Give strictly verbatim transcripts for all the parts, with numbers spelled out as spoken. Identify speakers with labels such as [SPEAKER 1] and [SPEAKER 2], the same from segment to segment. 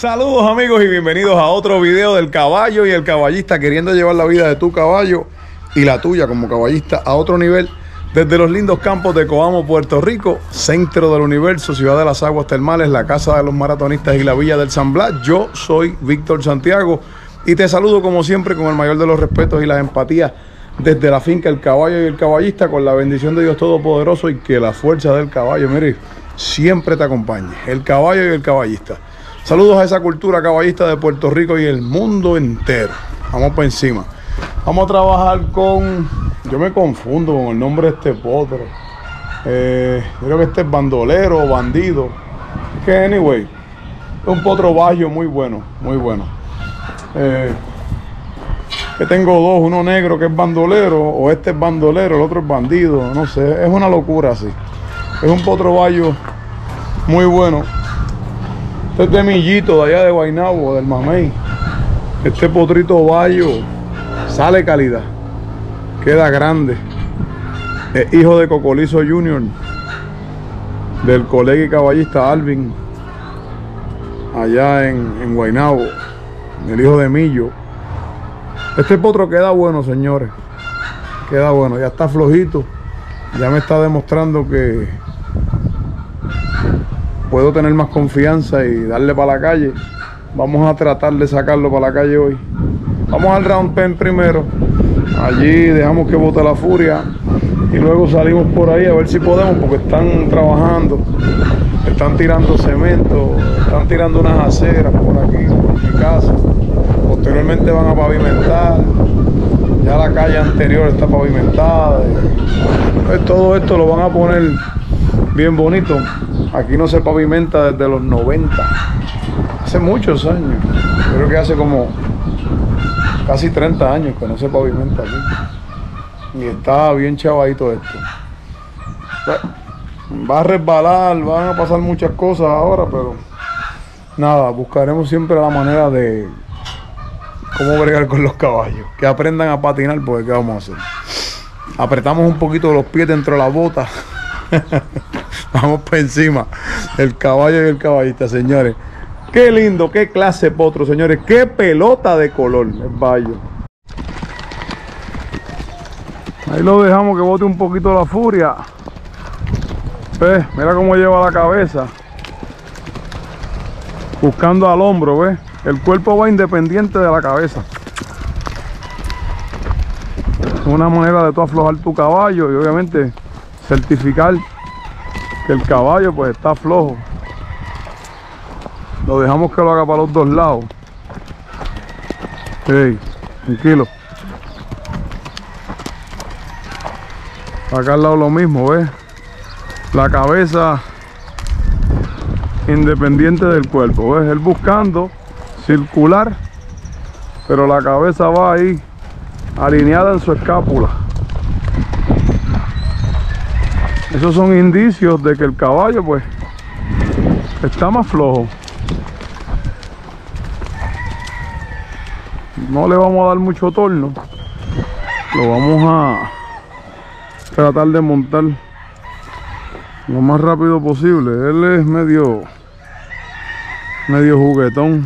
[SPEAKER 1] Saludos amigos y bienvenidos a otro video del caballo y el caballista, queriendo llevar la vida de tu caballo y la tuya como caballista a otro nivel, desde los lindos campos de Coamo, Puerto Rico, centro del universo, ciudad de las aguas termales, la casa de los maratonistas y la villa del San Blas. Yo soy Víctor Santiago y te saludo como siempre con el mayor de los respetos y las empatías desde la finca El Caballo y el Caballista, con la bendición de Dios Todopoderoso, y que la fuerza del caballo, mire, siempre te acompañe. El Caballo y el Caballista. Saludos a esa cultura caballista de Puerto Rico y el mundo entero. Vamos para encima. Vamos a trabajar con... Yo me confundo con el nombre de este potro. Eh, creo que este es bandolero o bandido. Que anyway, es un potro bajo muy bueno, muy bueno. Eh, que tengo dos, uno negro que es bandolero, o este es bandolero, el otro es bandido, no sé, es una locura así. Es un potro bayo muy bueno. Este es de Millito, de allá de Guaynabo, del Mamey. Este potrito bayo sale calidad, queda grande. Es hijo de Cocolizo Junior, del colega y caballista Alvin, allá en, en Guaynabo, el hijo de Millo. Este potro queda bueno, señores, queda bueno, ya está flojito, ya me está demostrando que puedo tener más confianza y darle para la calle. Vamos a tratar de sacarlo para la calle hoy. Vamos al round pen primero, allí dejamos que bote la furia y luego salimos por ahí a ver si podemos, porque están trabajando, están tirando cemento, están tirando unas aceras por aquí, por mi casa. Posteriormente van a pavimentar, ya la calle anterior está pavimentada. Pues todo esto lo van a poner bien bonito. Aquí no se pavimenta desde los noventa, hace muchos años, creo que hace como casi treinta años que no se pavimenta aquí. Y está bien chavadito esto. Va a resbalar, van a pasar muchas cosas ahora, pero nada, buscaremos siempre la manera de cómo bregar con los caballos, que aprendan a patinar, porque ¿qué vamos a hacer? Apretamos un poquito los pies dentro de la bota. Vamos para encima. El caballo y el caballista, señores. Qué lindo, qué clase de potro, señores. Qué pelota de color, el bayo. Ahí lo dejamos que bote un poquito la furia. ¿Ves? Mira cómo lleva la cabeza, buscando al hombro, ¿ves? El cuerpo va independiente de la cabeza. Una manera de tú aflojar tu caballo y obviamente certificar que el caballo pues está flojo. Lo dejamos que lo haga para los dos lados. Hey, tranquilo. Acá al lado lo mismo, ¿ves? La cabeza independiente del cuerpo, ¿ves? Él buscando circular, pero la cabeza va ahí alineada en su escápula. Esos son indicios de que el caballo pues está más flojo. No le vamos a dar mucho torno, lo vamos a tratar de montar lo más rápido posible. Él es medio medio juguetón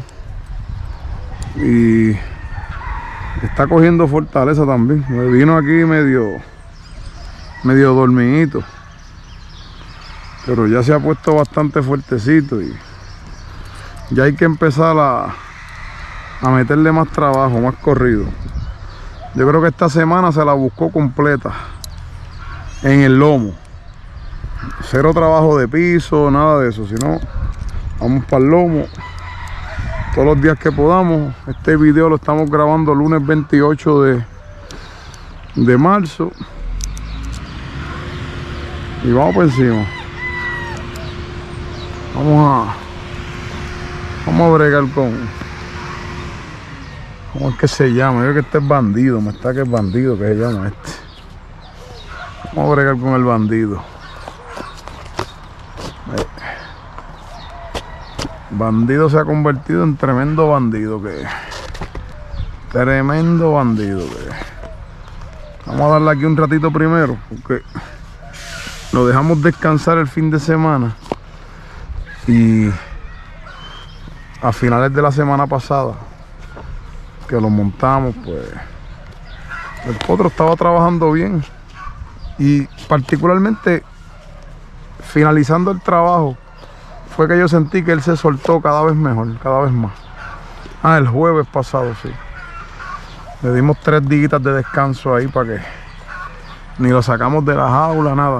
[SPEAKER 1] y está cogiendo fortaleza también. Me vino aquí medio medio dormidito, pero ya se ha puesto bastante fuertecito y ya hay que empezar a, a meterle más trabajo, más corrido. Yo creo que esta semana se la buscó completa en el lomo. Cero trabajo de piso, nada de eso, sino vamos para el lomo todos los días que podamos. Este video lo estamos grabando el lunes veintiocho de, de marzo. Y vamos por encima. Vamos a Vamos a bregar con... ¿Cómo es que se llama? Yo creo que este es bandido. Me está que es bandido que se llama este. Vamos a bregar con el bandido. Bandido se ha convertido en tremendo bandido que es. Tremendo bandido que es. Vamos a darle aquí un ratito primero, porque lo dejamos descansar el fin de semana y a finales de la semana pasada que lo montamos, pues el potro estaba trabajando bien, y particularmente finalizando el trabajo fue que yo sentí que él se soltó cada vez mejor, cada vez más. Ah, el jueves pasado, sí. Le dimos tres días de descanso ahí para que ni lo sacamos de la jaula, nada.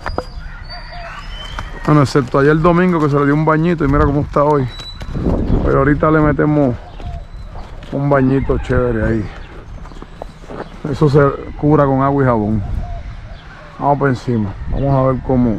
[SPEAKER 1] Bueno, excepto ayer el domingo que se le dio un bañito y mira cómo está hoy. Pero ahorita le metemos un bañito chévere ahí. Eso se cura con agua y jabón. Vamos por encima. Vamos a ver cómo,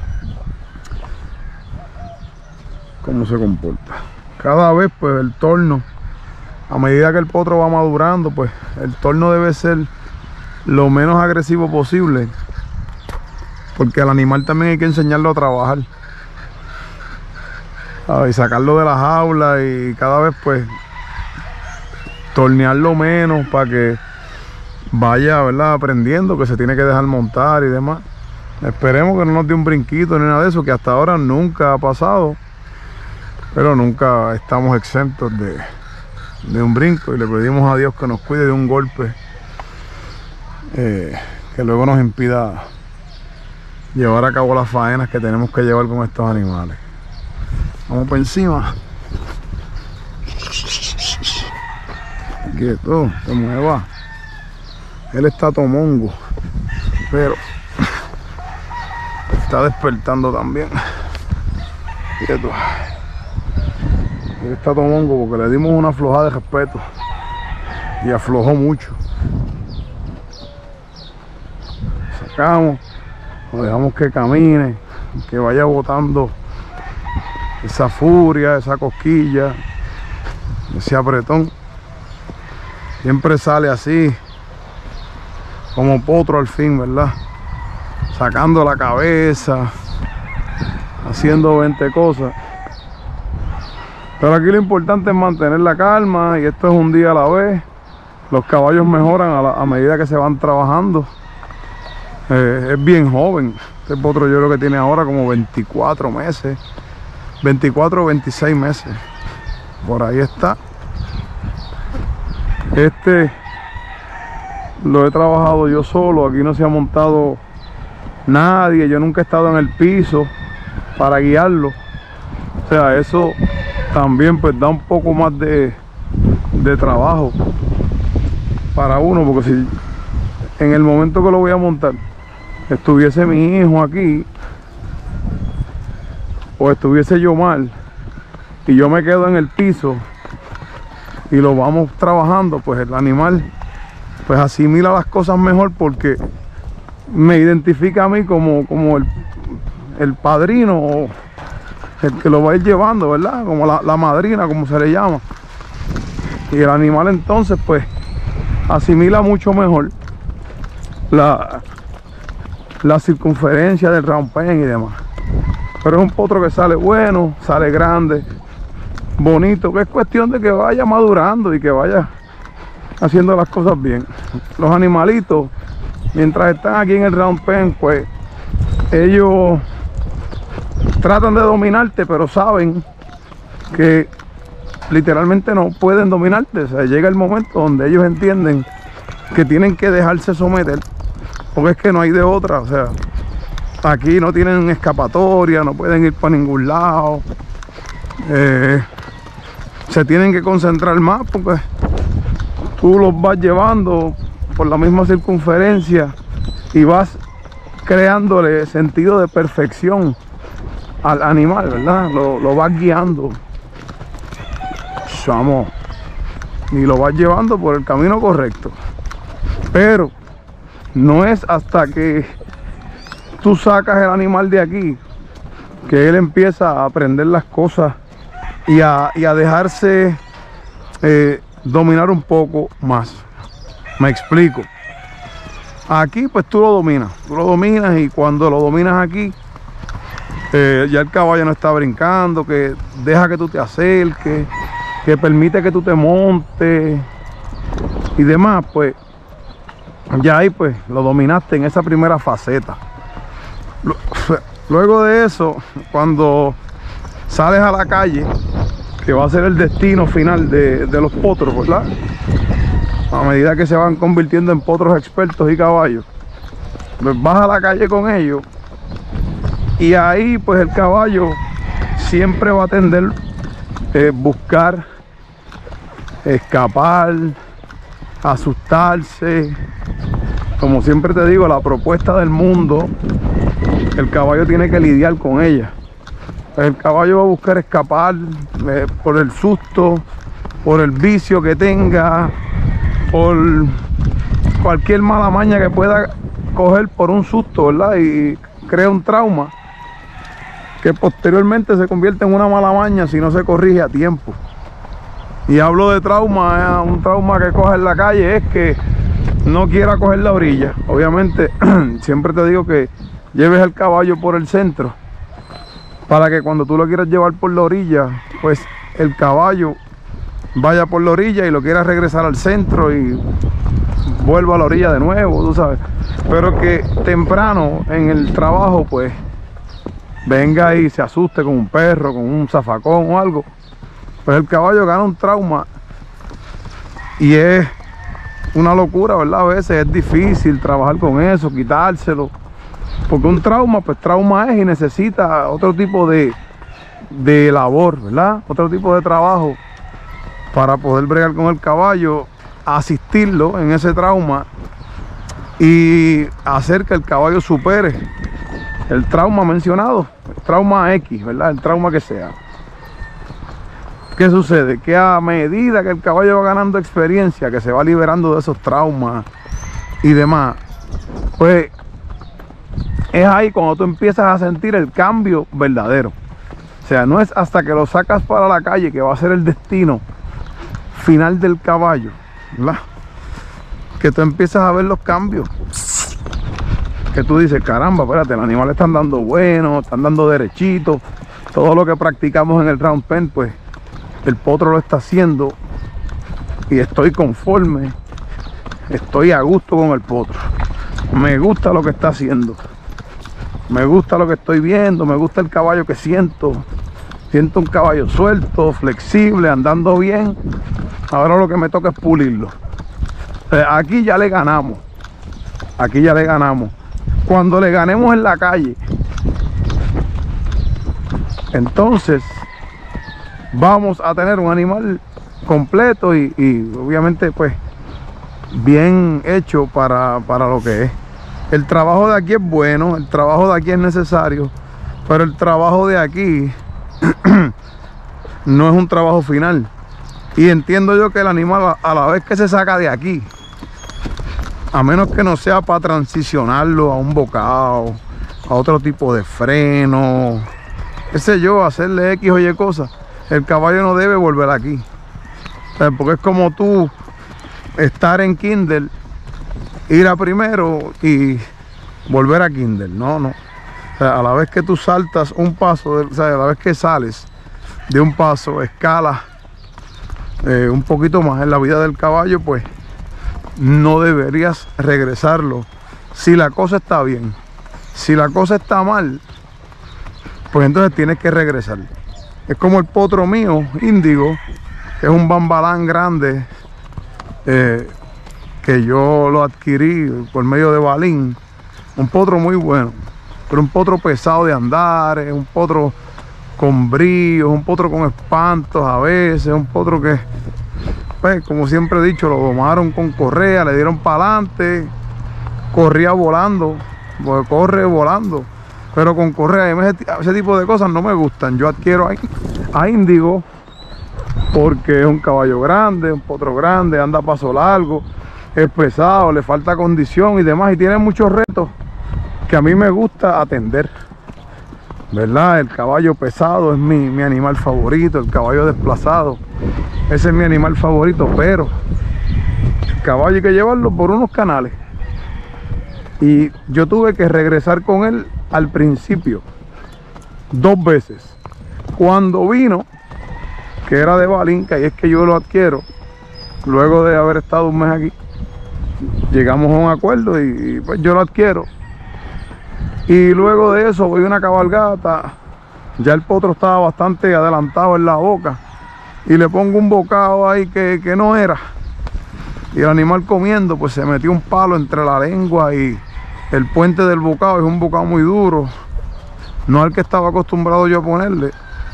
[SPEAKER 1] cómo se comporta. Cada vez pues el torno, a medida que el potro va madurando, pues el torno debe ser lo menos agresivo posible, porque al animal también hay que enseñarlo a trabajar, y sacarlo de la jaula y cada vez pues tornearlo menos para que vaya, ¿verdad?, aprendiendo que se tiene que dejar montar y demás. Esperemos que no nos dé un brinquito ni nada de eso, que hasta ahora nunca ha pasado, pero nunca estamos exentos de, de un brinco, y le pedimos a Dios que nos cuide de un golpe eh, que luego nos impida llevar a cabo las faenas que tenemos que llevar con estos animales. Vamos por encima. Quieto, se mueva. Él está tomongo, pero está despertando también. Quieto. Él está tomongo porque le dimos una aflojada de respeto y aflojó mucho. Sacamos, lo dejamos que camine, que vaya botando esa furia, esa cosquilla, ese apretón. Siempre sale así, como potro al fin, ¿verdad? Sacando la cabeza, haciendo veinte cosas. Pero aquí lo importante es mantener la calma, y esto es un día a la vez. Los caballos mejoran a, la, a medida que se van trabajando. Eh, es bien joven. Este potro yo creo que tiene ahora como veinticuatro meses. veinticuatro o veintiséis meses. Por ahí está. Este lo he trabajado yo solo. Aquí no se ha montado nadie. Yo nunca he estado en el piso para guiarlo. O sea, eso también pues da un poco más de, de trabajo para uno, porque si en el momento que lo voy a montar estuviese mi hijo aquí o estuviese yo mal y yo me quedo en el piso y lo vamos trabajando, pues el animal pues asimila las cosas mejor, porque me identifica a mí como, como el, el padrino, o el que lo va a ir llevando, ¿verdad? Como la, la madrina, como se le llama. Y el animal entonces pues asimila mucho mejor la, la circunferencia del round pen y demás. Pero es un potro que sale bueno, sale grande, bonito, que es cuestión de que vaya madurando y que vaya haciendo las cosas bien. Los animalitos, mientras están aquí en el round pen, pues ellos tratan de dominarte, pero saben que literalmente no pueden dominarte. O sea, llega el momento donde ellos entienden que tienen que dejarse someter, porque es que no hay de otra. O sea, aquí no tienen escapatoria, no pueden ir para ningún lado. Eh, se tienen que concentrar más, porque tú los vas llevando por la misma circunferencia y vas creándole sentido de perfección al animal, ¿verdad? Lo, lo vas guiando. Vamos, y lo vas llevando por el camino correcto. Pero no es hasta que tú sacas el animal de aquí que él empieza a aprender las cosas y a, y a dejarse eh, dominar un poco más. Me explico. Aquí pues tú lo dominas, tú lo dominas y cuando lo dominas aquí, eh, ya el caballo no está brincando, que deja que tú te acerques, que permite que tú te montes y demás, pues ya ahí pues lo dominaste en esa primera faceta. Luego de eso, cuando sales a la calle, que va a ser el destino final de, de los potros, ¿verdad? A medida que se van convirtiendo en potros expertos y caballos, pues vas a la calle con ellos y ahí pues el caballo siempre va a tender eh, buscar escapar, asustarse. Como siempre te digo, la propuesta del mundo, el caballo tiene que lidiar con ella. El caballo va a buscar escapar eh, por el susto, por el vicio que tenga, por cualquier mala maña que pueda coger por un susto, ¿verdad? Y crea un trauma que posteriormente se convierte en una mala maña si no se corrige a tiempo. Y hablo de trauma, eh, un trauma que coge en la calle es que no quiera coger la orilla. Obviamente siempre te digo que lleves el caballo por el centro, para que cuando tú lo quieras llevar por la orilla, pues el caballo vaya por la orilla y lo quieras regresar al centro y vuelva a la orilla de nuevo, tú sabes. Pero que temprano en el trabajo pues venga y se asuste con un perro, con un zafacón o algo, pues el caballo gana un trauma y es una locura, ¿verdad? A veces es difícil trabajar con eso, quitárselo, porque un trauma, pues trauma es y necesita otro tipo de, de labor, ¿verdad? Otro tipo de trabajo para poder bregar con el caballo, asistirlo en ese trauma y hacer que el caballo supere el trauma mencionado, el trauma X, ¿verdad? El trauma que sea. ¿Qué sucede? Que a medida que el caballo va ganando experiencia, que se va liberando de esos traumas y demás, pues es ahí cuando tú empiezas a sentir el cambio verdadero. O sea, no es hasta que lo sacas para la calle que va a ser el destino final del caballo, ¿verdad? Que tú empiezas a ver los cambios. Que tú dices, caramba, espérate, el animal están dando bueno, están dando derechito. Todo lo que practicamos en el round pen, pues el potro lo está haciendo y estoy conforme, estoy a gusto con el potro. Me gusta lo que está haciendo, me gusta lo que estoy viendo, me gusta el caballo que siento. Siento un caballo suelto, flexible, andando bien. Ahora lo que me toca es pulirlo. Eh, aquí ya le ganamos, aquí ya le ganamos. Cuando le ganemos en la calle, entonces vamos a tener un animal completo y, y obviamente pues bien hecho para, para lo que es. El trabajo de aquí es bueno, el trabajo de aquí es necesario, pero el trabajo de aquí no es un trabajo final. Y entiendo yo que el animal a la vez que se saca de aquí, a menos que no sea para transicionarlo a un bocado, a otro tipo de freno, qué sé yo, hacerle X o Y cosas, el caballo no debe volver aquí. O sea, porque es como tú estar en Kindle, ir a primero y volver a Kindle. No, no. O sea, a la vez que tú saltas un paso, de, o sea, a la vez que sales de un paso, escalas eh, un poquito más en la vida del caballo, pues no deberías regresarlo si la cosa está bien. Si la cosa está mal, pues entonces tienes que regresar. Es como el potro mío, Índigo, que es un bambalán grande, eh, que yo lo adquirí por medio de Balín. Un potro muy bueno, pero un potro pesado de andar, es un potro con bríos, un potro con espantos a veces, un potro que, pues, como siempre he dicho, lo domaron con correa, le dieron para adelante, corría volando, porque corre volando, pero con correa. Ese, ese tipo de cosas no me gustan. Yo adquiero a, a Índigo porque es un caballo grande, un potro grande, anda a paso largo, es pesado, le falta condición y demás, y tiene muchos retos que a mí me gusta atender, ¿verdad? El caballo pesado es mi, mi animal favorito, el caballo desplazado, ese es mi animal favorito, pero el caballo hay que llevarlo por unos canales. Y yo tuve que regresar con él al principio, dos veces. Cuando vino, que era de Balín, que ahí es que yo lo adquiero, luego de haber estado un mes aquí, llegamos a un acuerdo y, y pues yo lo adquiero. Y luego de eso voy a una cabalgata, ya el potro estaba bastante adelantado en la boca, y le pongo un bocado ahí que, que no era, y el animal comiendo, pues se metió un palo entre la lengua y el puente del bocado. Es un bocado muy duro, no al que estaba acostumbrado yo a ponerle,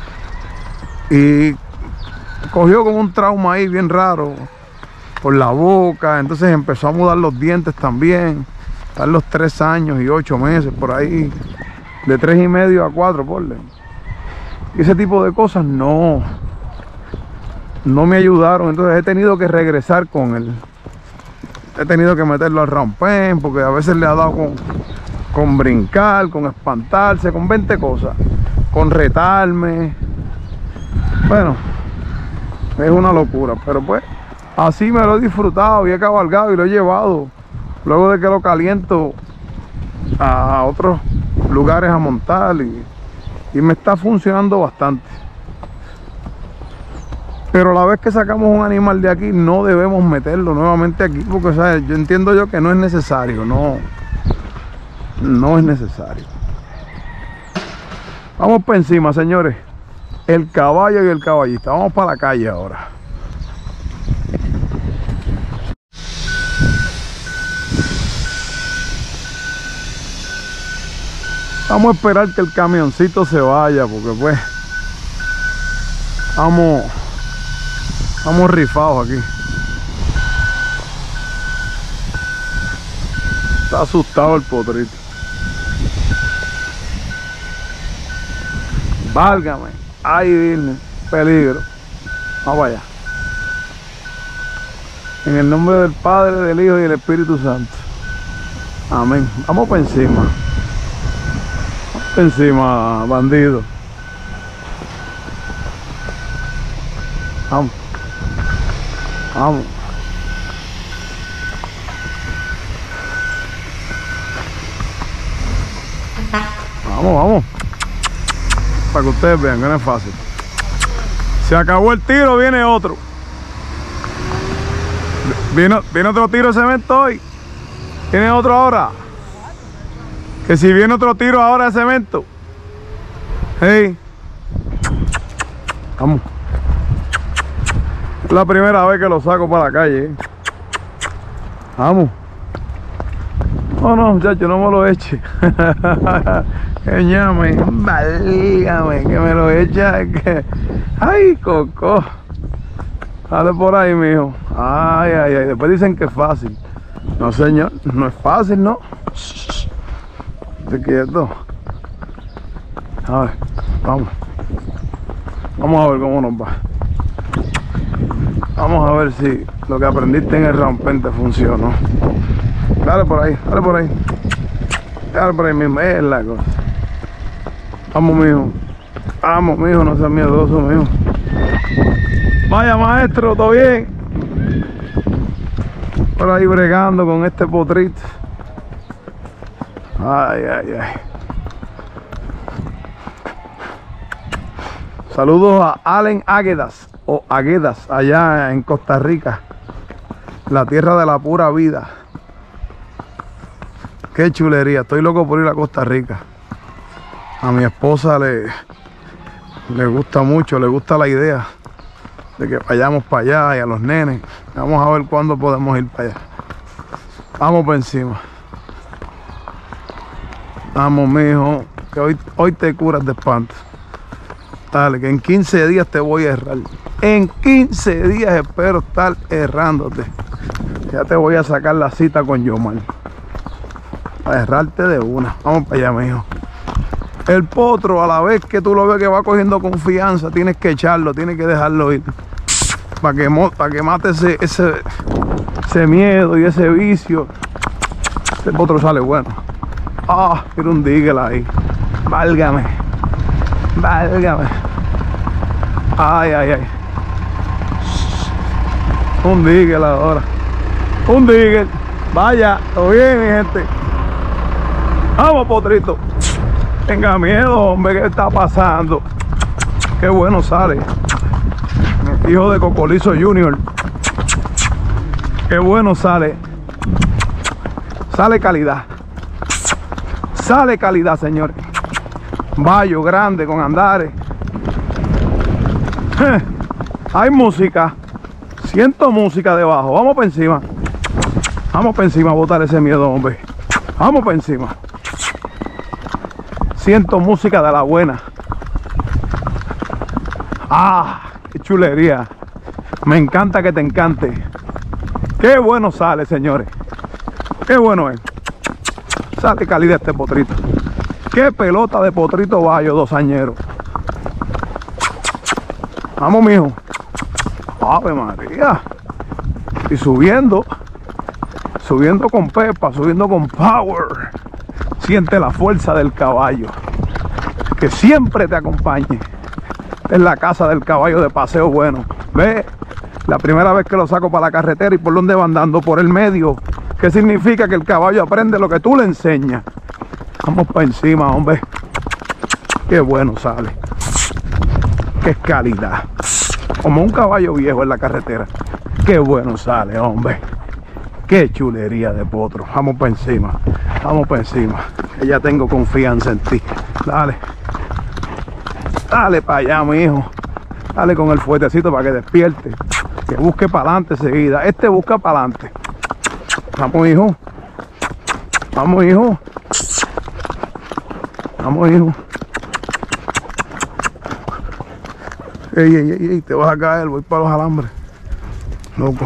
[SPEAKER 1] y cogió como un trauma ahí bien raro por la boca. Entonces empezó a mudar los dientes también. Está en los tres años y ocho meses por ahí, de tres y medio a cuatro, ponle. Y ese tipo de cosas no no me ayudaron. Entonces he tenido que regresar con él. He tenido que meterlo al rampén, porque a veces le ha dado con, con brincar, con espantarse, con veinte cosas, con retarme. Bueno, es una locura, pero pues así me lo he disfrutado y he cabalgado y lo he llevado. Luego de que lo caliento a otros lugares a montar, y, y me está funcionando bastante. Pero la vez que sacamos un animal de aquí, no debemos meterlo nuevamente aquí, porque ¿sabes? Yo entiendo yo que no es necesario, no, no es necesario. Vamos para encima, señores. El caballo y el caballista. Vamos para la calle ahora. Vamos a esperar que el camioncito se vaya, porque pues vamos vamos rifados aquí. Está asustado el potrito. Válgame. Ay, Virgen, peligro. Vamos allá. En el nombre del Padre, del Hijo y del Espíritu Santo. Amén. Vamos para encima. Encima, bandido. Vamos. Vamos. Vamos, vamos. Para que ustedes vean que no es fácil. Se acabó el tiro, viene otro. Viene, viene otro tiro de cemento hoy. Viene otro ahora. Que si viene otro tiro ahora de cemento. Hey. Vamos. Es la primera vez que lo saco para la calle. ¿eh? Vamos. Oh no, muchacho, no me lo eche. Que llame. Válgame, que me lo echa. Que... Ay, Coco. Dale por ahí, mijo. Ay, ay, ay. Después dicen que es fácil. No, señor. No es fácil, ¿no? Esté quieto. A ver, vamos. Vamos a ver cómo nos va. Vamos a ver si lo que aprendiste en el rampén te funcionó. Dale por ahí, dale por ahí. Dale por ahí mismo, es la cosa. Vamos, mijo. Vamos, mijo, no seas miedoso, mijo. Vaya, maestro, ¿todo bien? Por ahí bregando con este potrito. Ay, ay, ay. Saludos a Allen Águedas o Aguedas allá en Costa Rica, la tierra de la pura vida. Qué chulería, estoy loco por ir a Costa Rica. A mi esposa le, le gusta mucho, le gusta la idea de que vayamos para allá, y a los nenes. Vamos a ver cuándo podemos ir para allá. Vamos por encima. Vamos, mijo, que hoy, hoy te curas de espanto. Dale, que en quince días te voy a errar. En quince días espero estar errándote. Ya te voy a sacar la cita con Yomar. A errarte de una. Vamos para allá, mijo. El potro, a la vez que tú lo ves que va cogiendo confianza, tienes que echarlo, tienes que dejarlo ir. Para que, para que mate ese, ese, ese miedo y ese vicio. Este potro sale bueno. Ah, quiero un digel ahí. Válgame. Válgame. Ay, ay, ay. Un digel ahora. Un digel. Vaya, todo bien, mi gente. Vamos, potrito. Tenga miedo, hombre, ¿qué está pasando? Qué bueno sale. Hijo de Cocolizo Junior. Qué bueno sale. Sale calidad. Sale calidad, señores. Vallo grande con andares. Hay música. Siento música debajo. Vamos para encima. Vamos para encima a botar ese miedo, hombre. Vamos para encima. Siento música de la buena. Ah, qué chulería. Me encanta que te encante. Qué bueno sale, señores. Qué bueno es. Sale calidad este potrito. Qué pelota de potrito bayo, dos añeros. Vamos, mijo. Ave María. Y subiendo. Subiendo con pepa, subiendo con power. Siente la fuerza del caballo. Que siempre te acompañe. Esta es la casa del caballo de paseo bueno. Ve, la primera vez que lo saco para la carretera y por donde va andando, por el medio. ¿Qué significa? Que el caballo aprende lo que tú le enseñas. Vamos para encima, hombre. Qué bueno sale. Qué calidad. Como un caballo viejo en la carretera. Qué bueno sale, hombre. Qué chulería de potro. Vamos para encima. Vamos para encima. Que ya tengo confianza en ti. Dale. Dale para allá, mi hijo. Dale con el fuertecito para que despierte. Que busque para adelante enseguida. Este busca para adelante. Vamos, hijo. Vamos, hijo. Vamos, hijo. Ey, ey, ey, ey, te vas a caer. Voy para los alambres. Loco.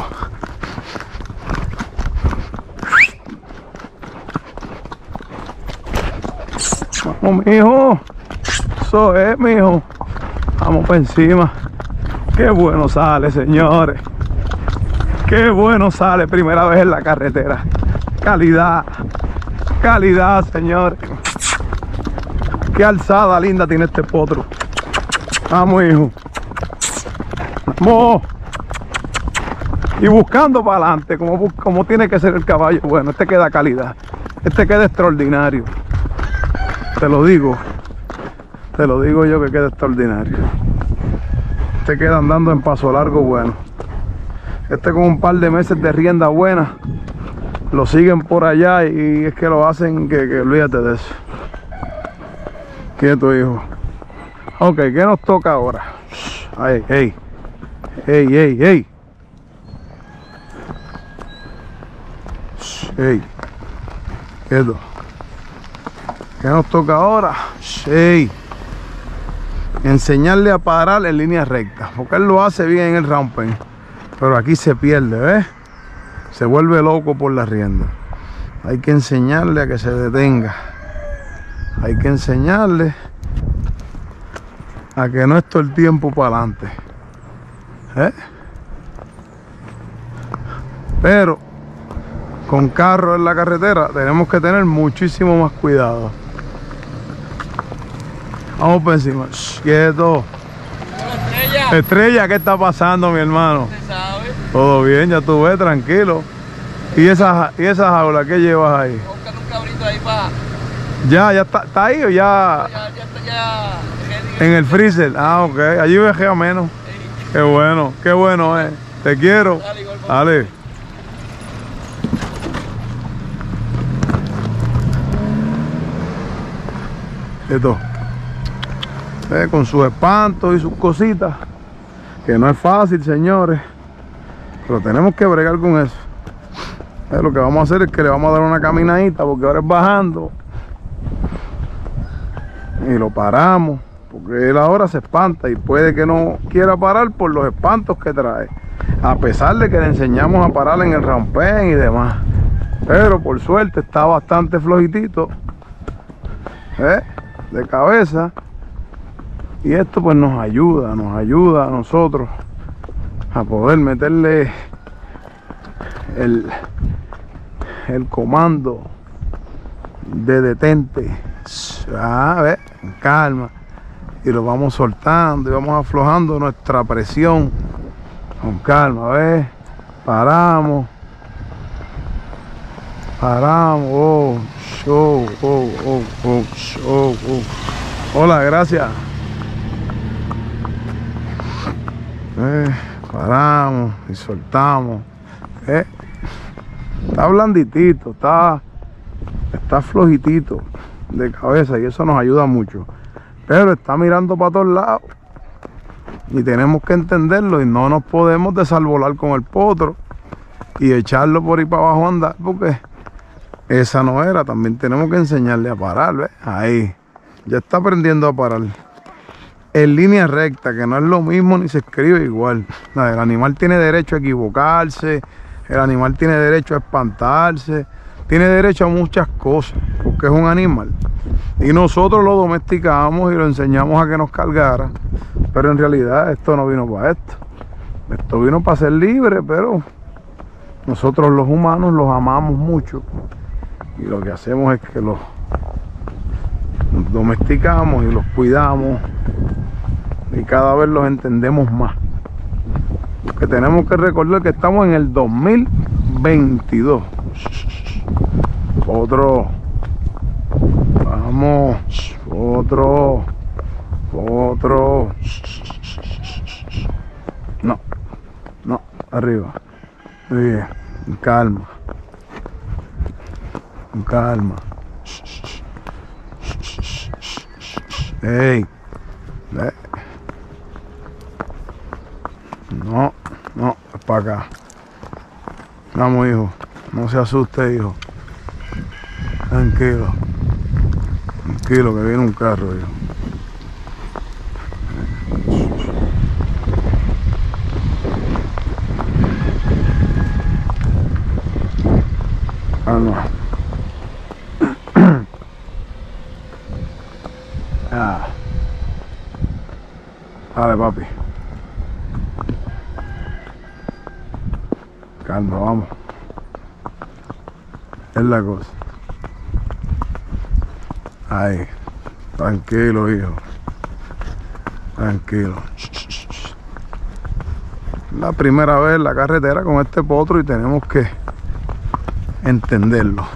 [SPEAKER 1] Vamos, mijo. Eso es, mijo. Vamos para encima. Qué bueno sale, señores. Qué bueno sale primera vez en la carretera. Calidad. Calidad, señores. Qué alzada linda tiene este potro. Vamos, hijo. Vamos. Y buscando para adelante, como, como tiene que ser el caballo. Bueno, este queda calidad. Este queda extraordinario. Te lo digo. Te lo digo yo que queda extraordinario. Este queda andando en paso largo bueno. Este con un par de meses de rienda buena. Lo siguen por allá y es que lo hacen que, que olvídate de eso. Quieto, hijo. Ok, ¿qué nos toca ahora? Ay, hey. Hey, hey, hey. Hey. Quieto. ¿Qué nos toca ahora? Hey. Enseñarle a parar en línea recta. Porque él lo hace bien en el ramping. Pero aquí se pierde, ¿ves? Se vuelve loco por la rienda. Hay que enseñarle a que se detenga. Hay que enseñarle a que no es todo el tiempo para adelante. ¿Eh? Pero con carros en la carretera tenemos que tener muchísimo más cuidado. Vamos por encima. Shh, quieto. Estrella. Estrella, ¿qué está pasando, mi hermano? ¿Se sabe? Todo bien, ya tú ves, tranquilo. ¿Y esa, y esa jaula qué llevas ahí? Voy a buscar un cabrito ahí para... Ya, ya está, ¿está ahí o ya? Ya, ya está ya. En el freezer. Ah, ok. Allí vejea menos. Sí. Qué bueno, qué bueno, eh. Te quiero. Dale, igual, dale. Esto. Eh, con sus espantos y sus cositas. Que no es fácil, señores. Pero tenemos que bregar con eso. Eh, lo que vamos a hacer es que le vamos a dar una caminadita, porque ahora es bajando. Y lo paramos, porque él ahora se espanta y puede que no quiera parar por los espantos que trae, a pesar de que le enseñamos a parar en el rampén y demás. Pero por suerte está bastante flojitito, ¿eh? De cabeza, y esto pues nos ayuda, nos ayuda a nosotros a poder meterle el, el comando de detente. A ver, calma, y lo vamos soltando y vamos aflojando nuestra presión con calma. ¿Ves? Paramos, paramos. Oh, show, oh, oh, oh, show, oh. Hola, gracias. Eh, paramos y soltamos. Eh, está blanditito, está, está flojitito de cabeza, y eso nos ayuda mucho. Pero está mirando para todos lados. y tenemos que entenderlo y no nos podemos desarbolar con el potro y echarlo por ahí para abajo a andar, porque esa no era. También tenemos que enseñarle a parar, ¿ves? Ahí, ya está aprendiendo a parar en línea recta, que no es lo mismo ni se escribe igual. No, el animal tiene derecho a equivocarse, el animal tiene derecho a espantarse, tiene derecho a muchas cosas, porque es un animal. Y nosotros lo domesticamos y lo enseñamos a que nos cargara, pero en realidad esto no vino para esto. Esto vino para ser libre, pero nosotros los humanos los amamos mucho y lo que hacemos es que los domesticamos y los cuidamos y cada vez los entendemos más. Porque tenemos que recordar que estamos en el dos mil veintidós. Otro, vamos, otro, otro, no, no, arriba, muy bien, calma, calma, hey, ve. No, no, es para acá. Vamos, hijo, no se asuste, hijo. Tranquilo, tranquilo, que viene un carro, hijo. Ah, no. Ah. Dale, papi. Calma, vamos. Es la cosa. Ahí. Tranquilo, hijo. Tranquilo. La primera vez en la carretera con este potro y tenemos que entenderlo.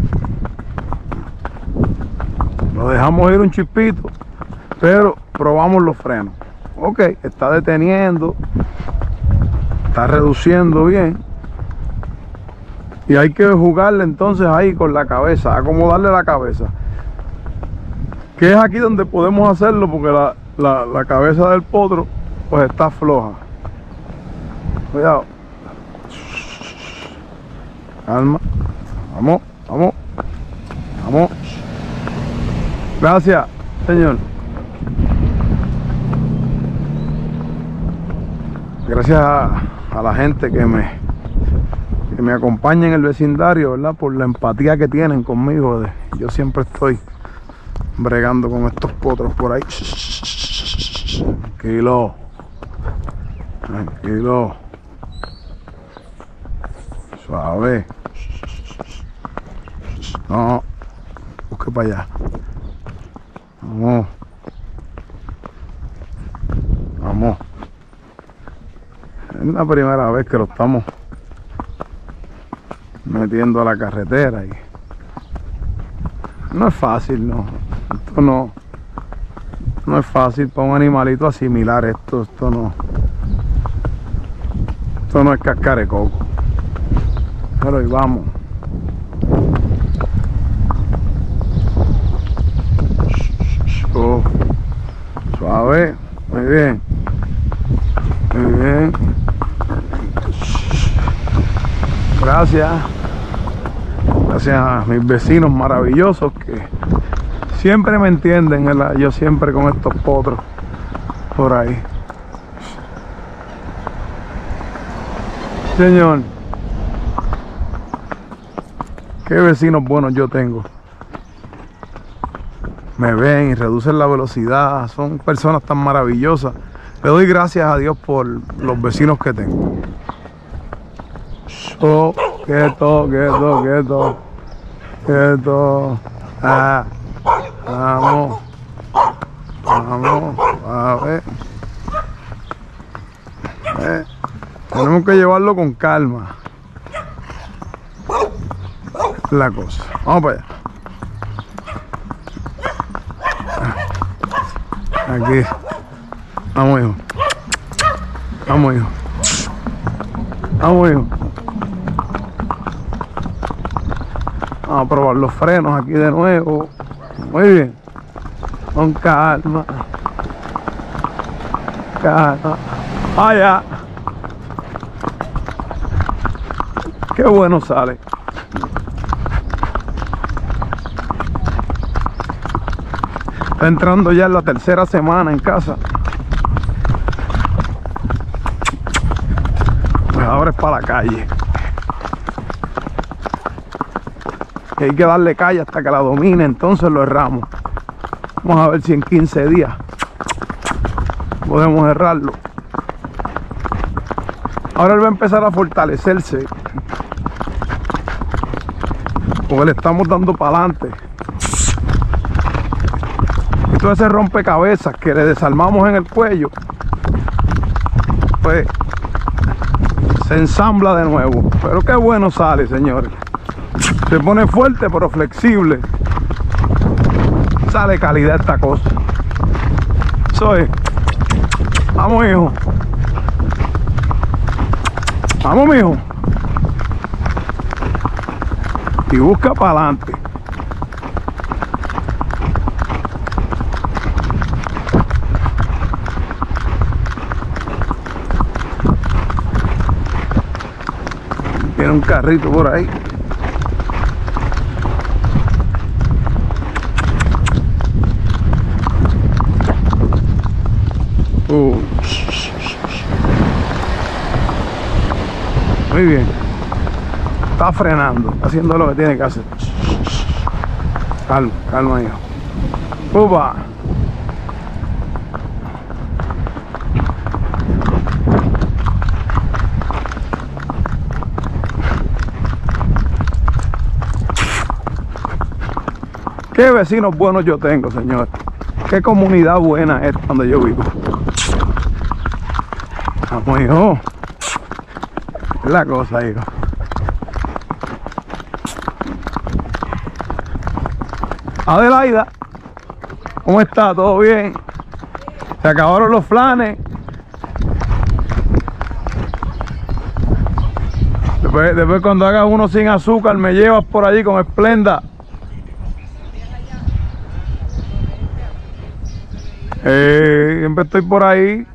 [SPEAKER 1] Lo dejamos ir un chispito, pero probamos los frenos. Ok, está deteniendo, está reduciendo bien. Y hay que jugarle entonces ahí con la cabeza, acomodarle la cabeza. Que es aquí donde podemos hacerlo porque la, la, la cabeza del potro pues está floja. Cuidado. Calma. Vamos, vamos. Vamos. Gracias, señor. Gracias a, a la gente que me que me acompaña en el vecindario, ¿verdad? Por la empatía que tienen conmigo. De, yo siempre estoy bregando con estos potros por ahí. Tranquilo. Tranquilo. Suave. No. Busque para allá. Vamos. Vamos. Es la primera vez que lo estamos metiendo a la carretera y no es fácil, no. Esto no, no es fácil para un animalito asimilar esto. Esto no, esto no es cascar de coco. Pero ahí vamos. Oh, suave, muy bien, muy bien. Gracias. Gracias a mis vecinos maravillosos que siempre me entienden, ¿verdad? Yo siempre con estos potros por ahí. Señor, qué vecinos buenos yo tengo. Me ven y reducen la velocidad. Son personas tan maravillosas. Le doy gracias a Dios por los vecinos que tengo. Oh, quieto, quieto, quieto, quieto. Ah, vamos, vamos, a ver. Eh, tenemos que llevarlo con calma. La cosa. Vamos para allá. Aquí. Vamos, hijo. Vamos, hijo. Vamos, hijo. Vamos a probar los frenos aquí de nuevo. Muy bien. Con calma. Allá. Qué bueno sale. Está entrando ya en la tercera semana en casa. Pues ahora es para la calle. Y hay que darle calle hasta que la domine, entonces lo erramos. Vamos a ver si en quince días podemos errarlo. Ahora él va a empezar a fortalecerse, porque le estamos dando para adelante. Y todo ese rompecabezas que le desarmamos en el cuello, pues se ensambla de nuevo. Pero qué bueno sale, señores. Se pone fuerte pero flexible. Sale calidad esta cosa. Eso es. Vamos, hijo. Vamos, mijo. Y busca para adelante. Tiene un carrito por ahí. Uh. Muy bien. Está frenando, está haciendo lo que tiene que hacer. Calma, calma, hijo. ¡Upa! Qué vecinos buenos yo tengo, señor. Qué comunidad buena es donde yo vivo. Vamos, hijo. Es la cosa, hijo. Adelaida, ¿cómo está? ¿Todo bien? Se acabaron los flanes. Después, después cuando hagas uno sin azúcar, me llevas por allí con Esplenda. Eh, siempre estoy por ahí.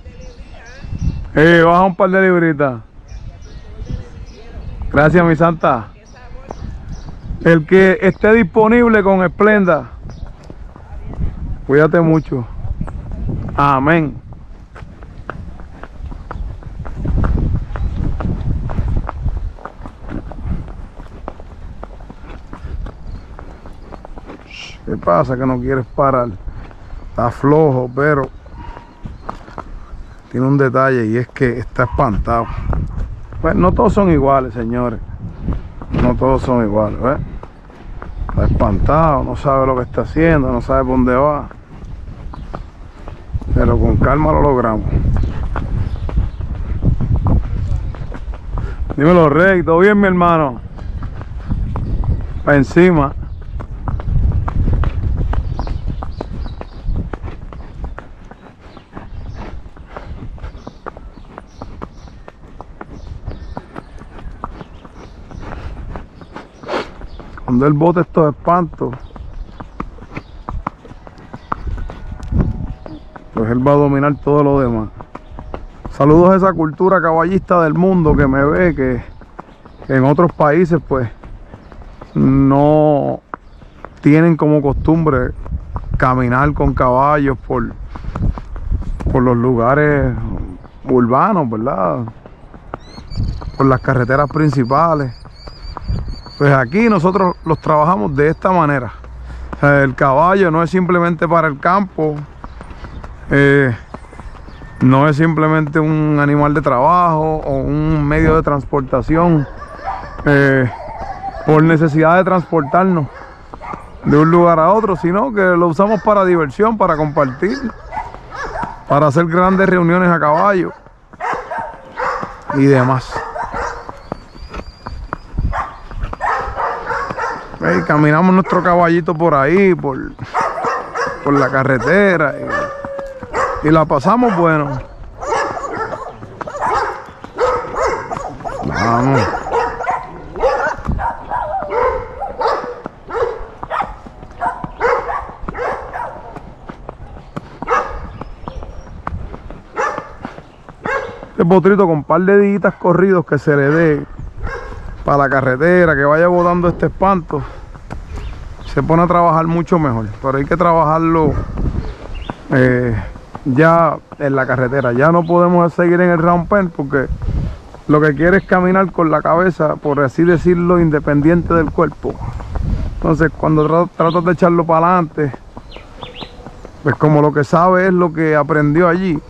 [SPEAKER 1] Eh, baja un par de libritas. Gracias, mi santa. El que esté disponible con Esplenda, cuídate mucho. Amén. ¿Qué pasa que no quieres parar? Está flojo, pero tiene un detalle y es que está espantado. Pues no todos son iguales, señores. No todos son iguales, ¿ves? Está espantado, no sabe lo que está haciendo, no sabe por dónde va. Pero con calma lo logramos. Dímelo, Rey, ¿todo bien, mi hermano? Para encima. Cuando él bote estos espantos, pues él va a dominar todo lo demás. Saludos a esa cultura caballista del mundo que me ve, que, que en otros países pues no tienen como costumbre caminar con caballos por, por los lugares urbanos, ¿verdad? Por las carreteras principales. Pues aquí nosotros los trabajamos de esta manera. O sea, el caballo no es simplemente para el campo, eh, no es simplemente un animal de trabajo o un medio de transportación eh, por necesidad de transportarnos de un lugar a otro, sino que lo usamos para diversión, para compartir, para hacer grandes reuniones a caballo y demás. Y caminamos nuestro caballito por ahí, por, por la carretera y, y la pasamos bueno. Vamos. potrito con un par de días corridos que se le dé para la carretera, que vaya botando este espanto, se pone a trabajar mucho mejor. Pero hay que trabajarlo eh, ya en la carretera. Ya no podemos seguir en el round pen porque lo que quiere es caminar con la cabeza, por así decirlo, independiente del cuerpo. Entonces cuando tratas de echarlo para adelante, pues como lo que sabe es lo que aprendió allí,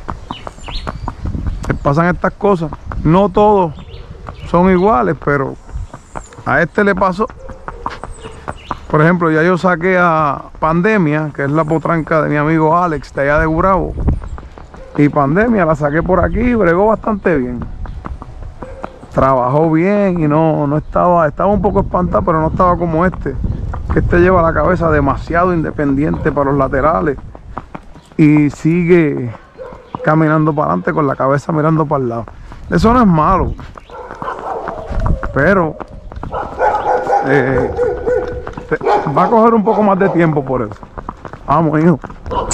[SPEAKER 1] pasan estas cosas. No todos son iguales, pero a este le pasó. Por ejemplo, ya yo saqué a Pandemia, que es la potranca de mi amigo Alex de allá de Gurabo, y Pandemia la saqué por aquí y bregó bastante bien. Trabajó bien y no, no estaba, estaba un poco espantada, pero no estaba como este, que este lleva la cabeza demasiado independiente para los laterales y sigue caminando para adelante con la cabeza mirando para el lado. Eso no es malo, pero eh, te, va a coger un poco más de tiempo por eso. Vamos, hijo.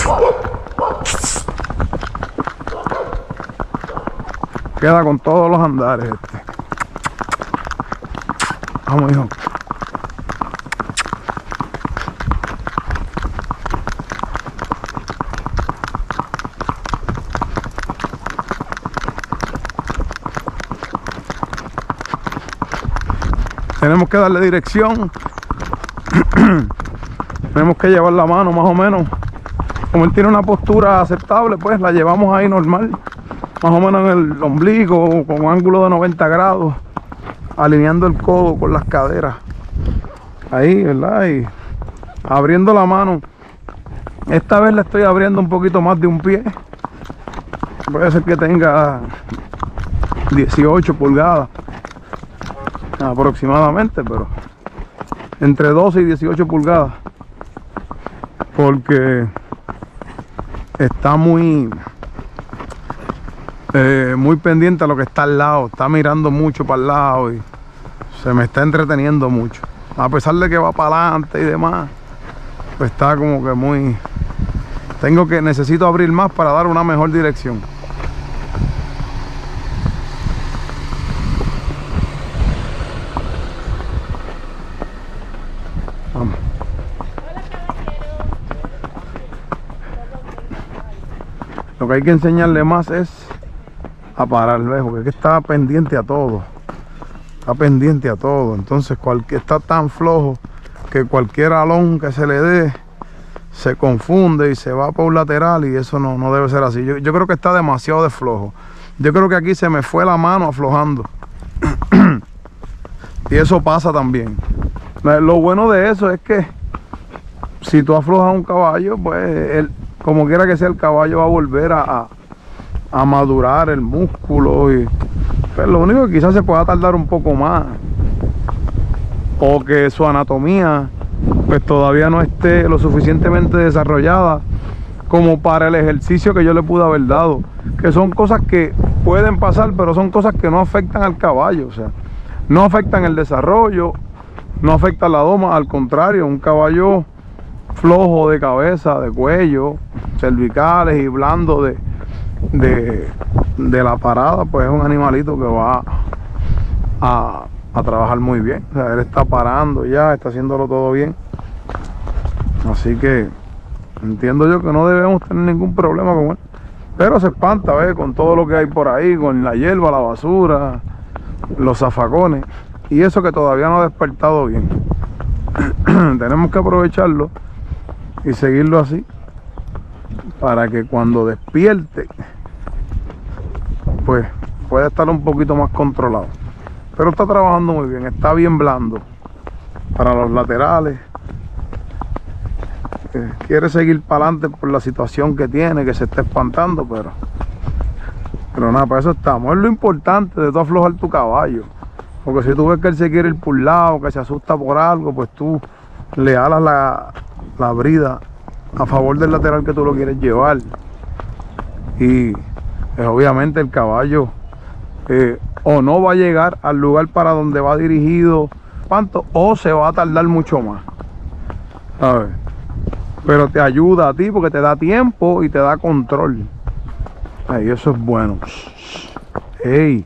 [SPEAKER 1] Queda con todos los andares este. Vamos, hijo. Tenemos que darle dirección. Tenemos que llevar la mano más o menos. Como él tiene una postura aceptable, pues la llevamos ahí normal. Más o menos en el ombligo, con un ángulo de noventa grados. Alineando el codo con las caderas. Ahí, ¿verdad? Y abriendo la mano. Esta vez le estoy abriendo un poquito más de un pie. Puede ser que tenga dieciocho pulgadas. Aproximadamente, pero entre doce y dieciocho pulgadas, porque está muy eh, muy pendiente a lo que está al lado, está mirando mucho para el lado y se me está entreteniendo mucho, a pesar de que va para adelante y demás. Pues está como que muy, tengo que, necesito abrir más para dar una mejor dirección. Lo que hay que enseñarle más es a parar, ¿ves? Porque es que está pendiente a todo. Está pendiente a todo. Entonces cualquier, está tan flojo que cualquier alón que se le dé se confunde y se va por un lateral, y eso no, no debe ser así. Yo, yo creo que está demasiado de flojo. Yo creo que aquí se me fue la mano aflojando. Y eso pasa también. Lo bueno de eso es que si tú aflojas un caballo, pues él, como quiera que sea, el caballo va a volver a, a, a madurar el músculo. Y pues lo único que quizás se pueda tardar un poco más, o que su anatomía pues todavía no esté lo suficientemente desarrollada como para el ejercicio que yo le pude haber dado, que son cosas que pueden pasar, pero son cosas que no afectan al caballo. O sea, no afectan el desarrollo, no afectan la doma, al contrario, un caballo flojo de cabeza, de cuello, cervicales y blando de, de, de la parada, pues es un animalito que va a, a trabajar muy bien. O sea, él está parando ya, está haciéndolo todo bien. Así que entiendo yo que no debemos tener ningún problema con él. Pero se espanta, ¿ves? Con todo lo que hay por ahí, con la hierba, la basura, los zafacones. Y eso que todavía no ha despertado bien. Tenemos que aprovecharlo y seguirlo así, para que cuando despierte, pues pueda estar un poquito más controlado. Pero está trabajando muy bien, está bien blando para los laterales. Eh, quiere seguir para adelante por la situación que tiene, que se está espantando, pero pero nada, para eso estamos. Es lo importante de tú aflojar tu caballo, porque si tú ves que él se quiere ir por un lado, que se asusta por algo, pues tú le alas la, la brida a favor del lateral que tú lo quieres llevar. Y pues, obviamente el caballo eh, o no va a llegar al lugar para donde va dirigido, ¿cuánto? O se va a tardar mucho más, ¿sabes? Pero te ayuda a ti porque te da tiempo y te da control. Ahí, eso es bueno. Ey.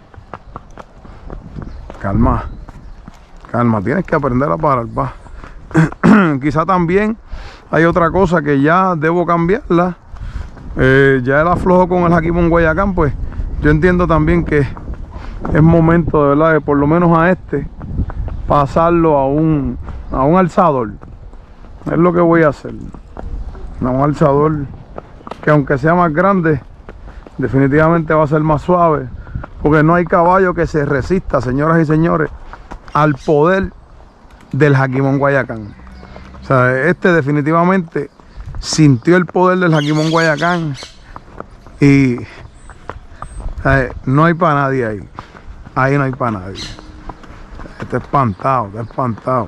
[SPEAKER 1] Calma. Calma, tienes que aprender a parar, pa. Quizá también hay otra cosa que ya debo cambiarla. Eh, ya el aflojo con el Hakimon Guayacán, pues yo entiendo también que es momento, de verdad, de por lo menos a este pasarlo a un, a un alzador. Es lo que voy a hacer. A un alzador que, aunque sea más grande, definitivamente va a ser más suave, porque no hay caballo que se resista, señoras y señores, al poder del Hakimon Guayacán. O sea, este definitivamente sintió el poder del Hakimon Guayacán y eh, no hay para nadie ahí. Ahí no hay para nadie. Está espantado, está espantado.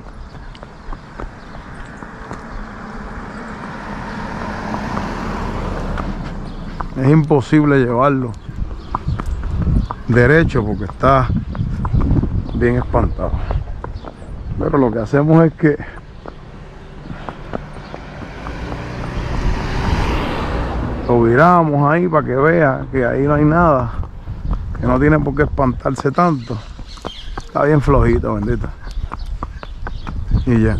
[SPEAKER 1] Es imposible llevarlo derecho porque está bien espantado. Pero lo que hacemos es que lo viramos ahí para que vea que ahí no hay nada, que no tiene por qué espantarse tanto. Está bien flojito, bendito. Y ya.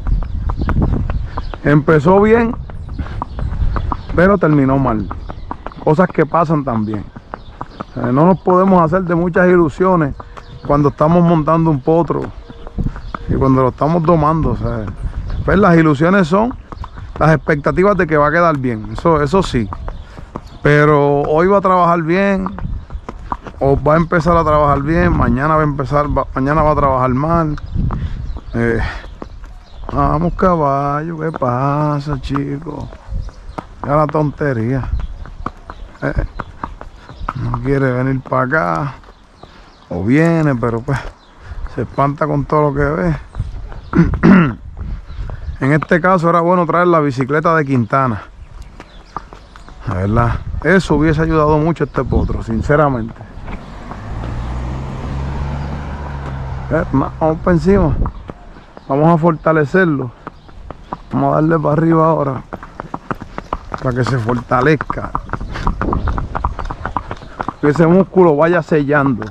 [SPEAKER 1] Empezó bien, pero terminó mal. Cosas que pasan también. Eh, no nos podemos hacer de muchas ilusiones cuando estamos montando un potro y cuando lo estamos domando. O sea, pues las ilusiones son las expectativas de que va a quedar bien. Eso, eso sí. Pero hoy va a trabajar bien, o va a empezar a trabajar bien, mañana va a empezar, va, mañana va a trabajar mal. Eh, vamos, caballo, ¿qué pasa, chicos? Ya la tontería. Eh, no quiere venir para acá, o viene, pero pues se espanta con todo lo que ve. En este caso era bueno traer la bicicleta de Quintana, la verdad. Eso hubiese ayudado mucho a este potro, sinceramente. Eh, vamos para encima, vamos a fortalecerlo, vamos a darle para arriba ahora para que se fortalezca, que ese músculo vaya sellando.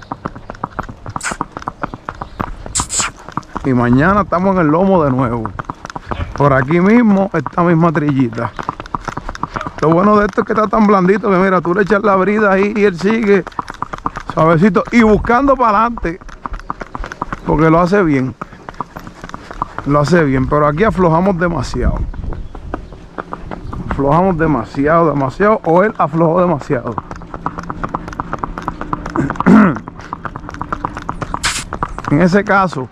[SPEAKER 1] Y mañana estamos en el lomo de nuevo, por aquí mismo, esta misma trillita. Lo bueno de esto es que está tan blandito que mira, tú le echas la brida ahí y él sigue suavecito y buscando para adelante, porque lo hace bien, lo hace bien. Pero aquí aflojamos demasiado, aflojamos demasiado, demasiado, o él aflojó demasiado. En ese caso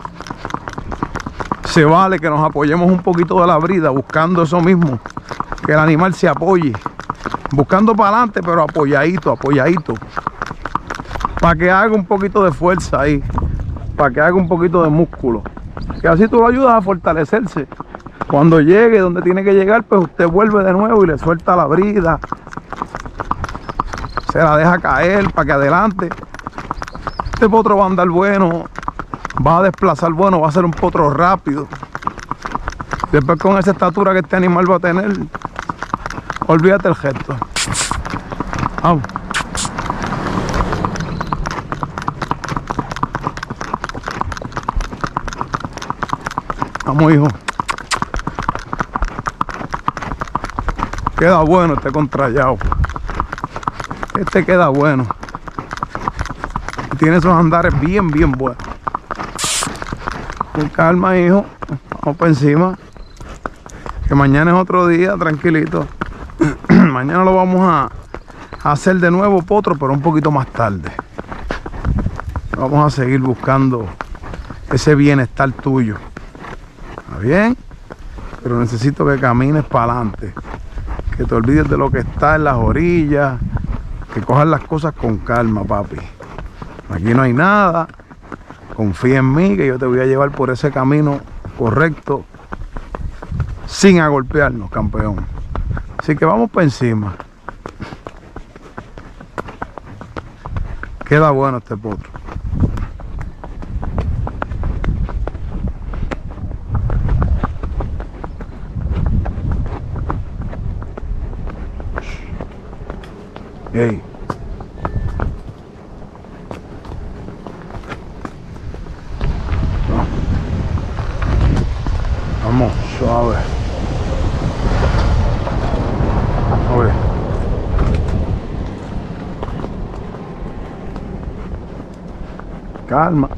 [SPEAKER 1] se vale que nos apoyemos un poquito de la brida, buscando eso mismo, que el animal se apoye, buscando para adelante, pero apoyadito, apoyadito, para que haga un poquito de fuerza ahí, para que haga un poquito de músculo, que así tú lo ayudas a fortalecerse. Cuando llegue donde tiene que llegar, pues usted vuelve de nuevo y le suelta la brida, se la deja caer para que adelante. Este potro va a andar bueno, va a desplazar bueno, va a ser un potro rápido. Después, con esa estatura que este animal va a tener, olvídate el gesto. Vamos. Vamos, hijo. Queda bueno este contrallado. Este queda bueno. Tiene esos andares bien, bien buenos. Con calma, hijo. Vamos para encima. Que mañana es otro día, tranquilito. Mañana lo vamos a, a hacer de nuevo potro, pero un poquito más tarde. Vamos a seguir buscando ese bienestar tuyo. ¿Está bien? Pero necesito que camines para adelante. Que te olvides de lo que está en las orillas. Que cojas las cosas con calma, papi. Aquí no hay nada. Confía en mí, que yo te voy a llevar por ese camino correcto, sin agolpearnos, campeón. Así que vamos para encima. Queda bueno este potro. Hey. Vamos, suave. Oye. Calma.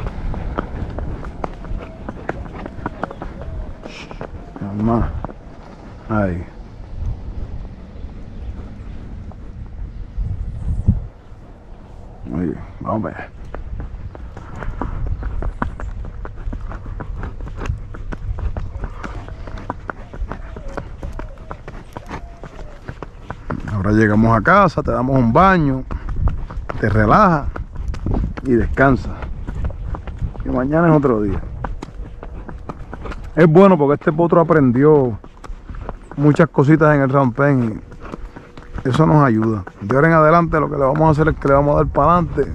[SPEAKER 1] Calma. Ahí. Muy bien, vamos a ver. Ahora llegamos a casa, te damos un baño, te relajas y descansas. Y mañana es otro día. Es bueno porque este potro aprendió muchas cositas en el rampen y eso nos ayuda. De ahora en adelante lo que le vamos a hacer es que le vamos a dar para adelante.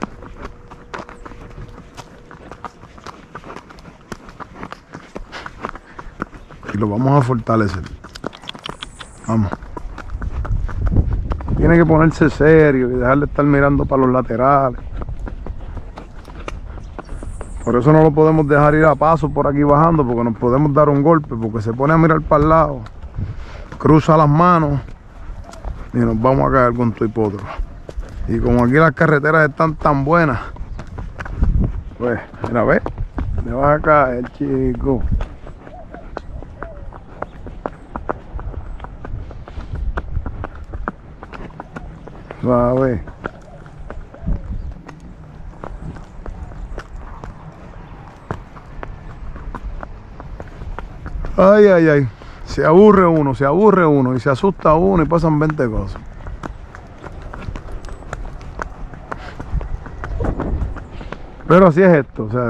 [SPEAKER 1] Y lo vamos a fortalecer. Vamos. Tiene que ponerse serio y dejar de estar mirando para los laterales. Por eso no lo podemos dejar ir a paso por aquí bajando, porque nos podemos dar un golpe, porque se pone a mirar para el lado, cruza las manos y nos vamos a caer con tu hipotro. Y como aquí las carreteras están tan buenas, pues, mira, ve, le vas a caer, chico. Suave. Ay, ay, ay. Se aburre uno, se aburre uno y se asusta uno y pasan veinte cosas. Pero así es esto, o sea,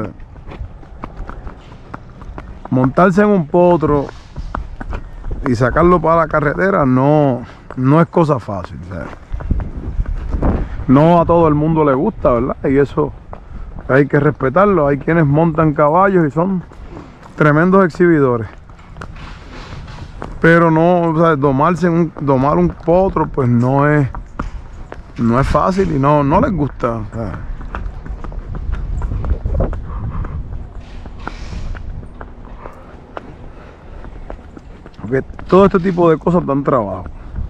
[SPEAKER 1] montarse en un potro y sacarlo para la carretera no, no es cosa fácil, o sea, no a todo el mundo le gusta, ¿verdad? Y eso hay que respetarlo. Hay quienes montan caballos y son tremendos exhibidores. Pero no, o sea, domarse un, domar un potro, pues no es, no es fácil y no, no les gusta. O sea, porque todo este tipo de cosas dan trabajo.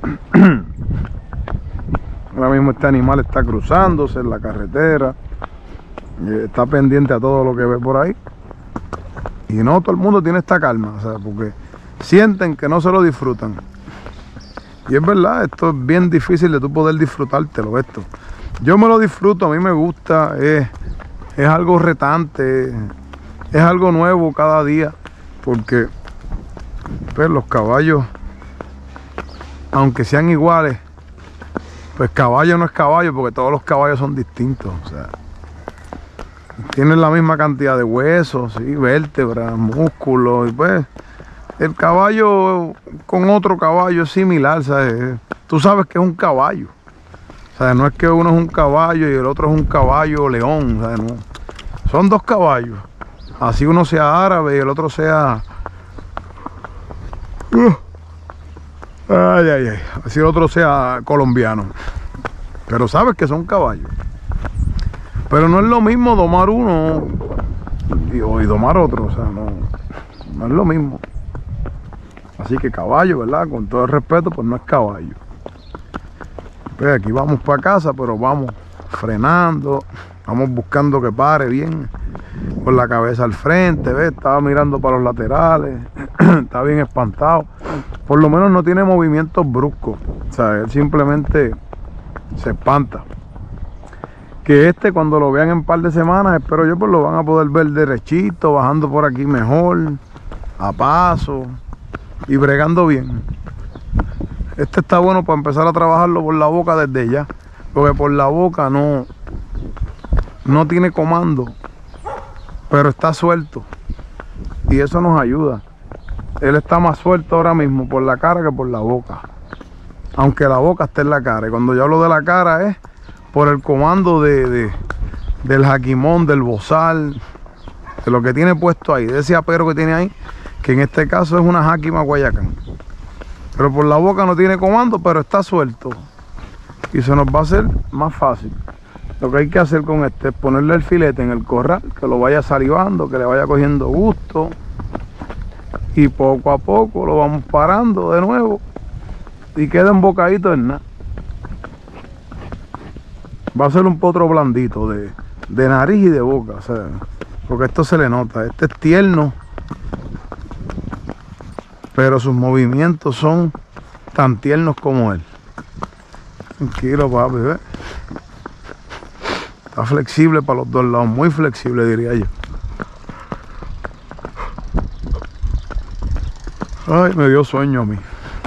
[SPEAKER 1] Ahora mismo este animal está cruzándose en la carretera, está pendiente a todo lo que ve por ahí. Y no todo el mundo tiene esta calma, o sea, porque sienten que no se lo disfrutan. Y es verdad, esto es bien difícil de tú poder disfrutártelo esto. Yo me lo disfruto, a mí me gusta, es, es algo retante, es algo nuevo cada día, porque pues, los caballos, aunque sean iguales, pues caballo no es caballo, porque todos los caballos son distintos, o sea, tienen la misma cantidad de huesos, ¿sí? Vértebras, músculos, y pues el caballo con otro caballo es similar, ¿sabes? Tú sabes que es un caballo, o sea, no es que uno es un caballo y el otro es un caballo león, ¿sabes? No. Son dos caballos, así uno sea árabe y el otro sea uh. ay, ay, ay, así el otro sea colombiano, pero sabes que son caballos. Pero no es lo mismo domar uno y, y domar otro, o sea, no, no es lo mismo. Así que caballo, ¿verdad? Con todo el respeto, pues no es caballo. Pues aquí vamos para casa, pero vamos frenando, vamos buscando que pare bien, con la cabeza al frente, ¿ves? Estaba mirando para los laterales, está bien espantado. Por lo menos no tiene movimientos bruscos, o sea, él simplemente se espanta. Que este, cuando lo vean en un par de semanas, espero yo, pues lo van a poder ver derechito, bajando por aquí mejor, a paso y bregando bien. Este está bueno para empezar a trabajarlo por la boca desde ya, porque por la boca no, no tiene comando, pero está suelto y eso nos ayuda. Él está más suelto ahora mismo por la cara que por la boca, aunque la boca esté en la cara. Y cuando yo hablo de la cara es por el comando de, de, del jaquimón, del bozal, de lo que tiene puesto ahí, de ese apero que tiene ahí, que en este caso es una jáquima guayacán. Pero por la boca no tiene comando, pero está suelto. Y se nos va a hacer más fácil. Lo que hay que hacer con este es ponerle el filete en el corral, que lo vaya salivando, que le vaya cogiendo gusto. y poco a poco lo vamos parando de nuevo y queda embocadito en nada. Va a ser un potro blandito de, de nariz y de boca, o sea, porque esto se le nota. Este es tierno, pero sus movimientos son tan tiernos como él. Tranquilo, papi, ¿ves? Está flexible para los dos lados, muy flexible, diría yo. Ay, me dio sueño a mí.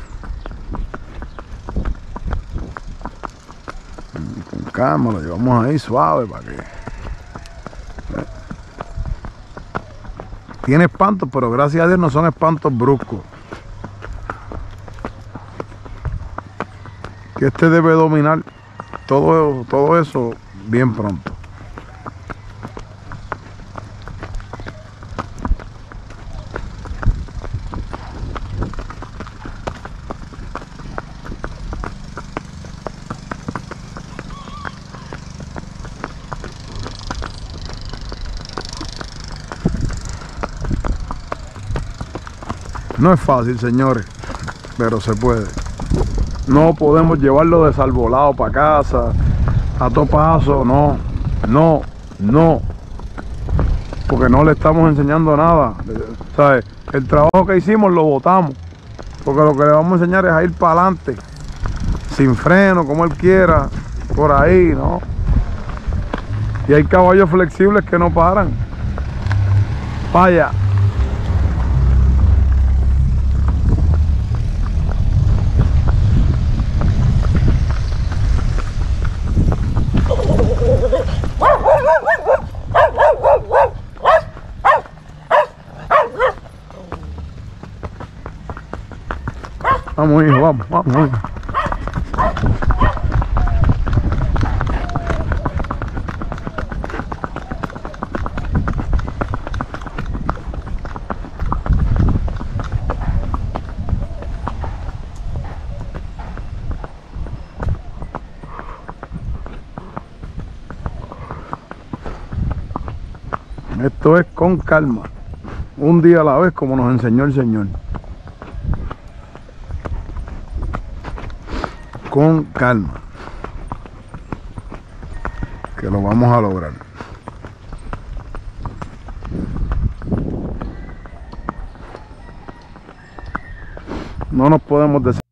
[SPEAKER 1] Con calma, lo llevamos ahí suave para que... Tiene espantos, pero gracias a Dios no son espantos bruscos. Que este debe dominar todo, todo eso bien pronto. No es fácil, señores, pero se puede. No podemos llevarlo desarbolado para casa, a todo paso, no, no, no. Porque no le estamos enseñando nada. ¿Sabes? El trabajo que hicimos lo botamos. Porque lo que le vamos a enseñar es a ir para adelante, sin freno, como él quiera, por ahí, ¿no? Y hay caballos flexibles que no paran. Vaya. Vamos, hijo, vamos, vamos, vamos. Esto es con calma, un día a la vez, como nos enseñó el Señor. Con calma, que lo vamos a lograr. No nos podemos decir